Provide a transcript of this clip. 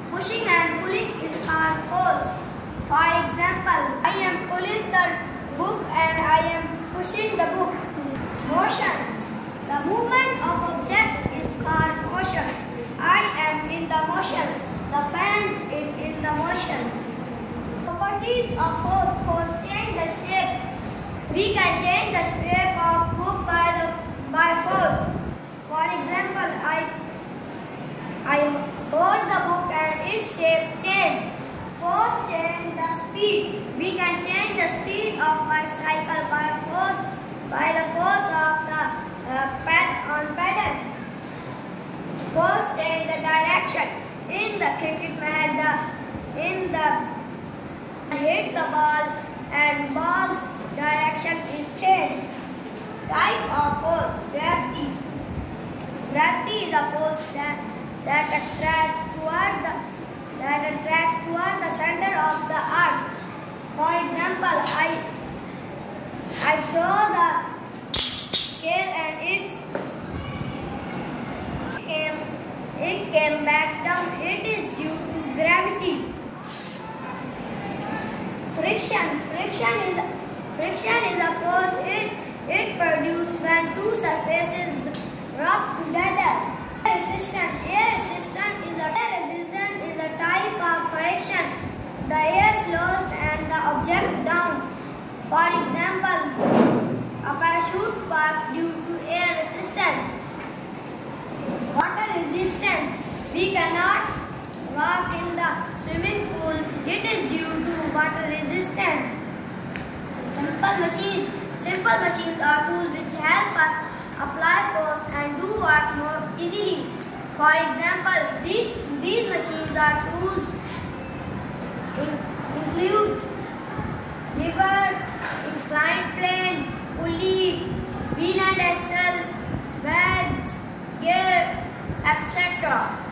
Pushing and pulling is called force. For example, I am pulling the book and I am pushing the book. Motion. The movement of object is called motion. I am in the motion. The fans is in the motion. Properties of force. Force change the shape. We can change the shape of book by force. For example, I hold the book and its shape change. Force change the speed. We can change the speed of my cycle by the force of the pedal. Force change the direction. In the cricket match, hit the ball and ball's direction is changed. Type of force. Gravity. Gravity is a force that attracts toward the center of the earth. For example, I throw the scale and it came back down. It is due to gravity. Friction. Friction is a force it produces when two surfaces rub together. Air resistance is a type of friction. The air slows and the object down. For example, a parachute works due to air resistance. Water resistance. We cannot walk in the swimming pool. It is due to water resistance. Simple machines are tools which help us apply force and do work more easily. For example, these machines are tools include lever, inclined plane, pulley, wheel and axle, wedge, gear, etc.